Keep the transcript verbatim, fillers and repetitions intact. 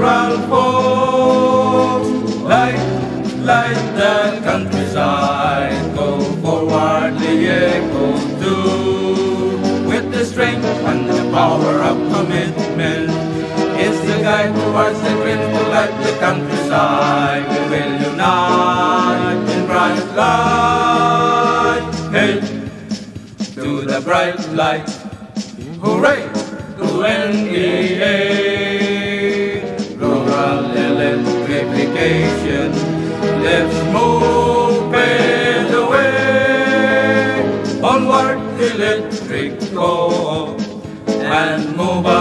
rural folk. Light, light the countryside, go forward the echo too. With the strength and the power of commitment, it's the guide towards the dream to light the countryside. We will unite in bright light. Hey, to the bright light. Hooray to N E A. Rural electrification. Let's move it away. Onward electric co-op and mobile.